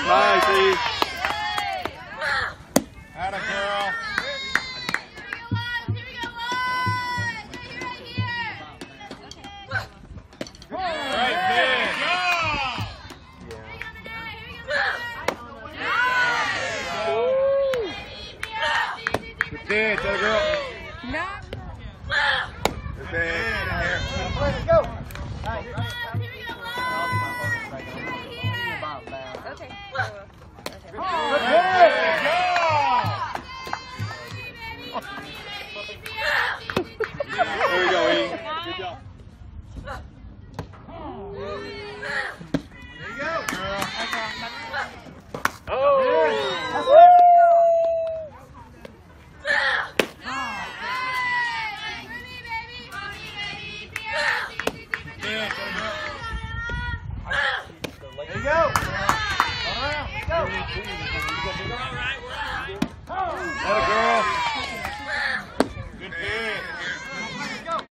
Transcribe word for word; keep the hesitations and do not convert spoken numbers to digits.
Nice, E. Atta girl. Right there. Good pitch, atta girl. Good pitch. Let's go. Okay. There we go, E. Good job. There you go, girl. Oh! There you go. All around. Let's go.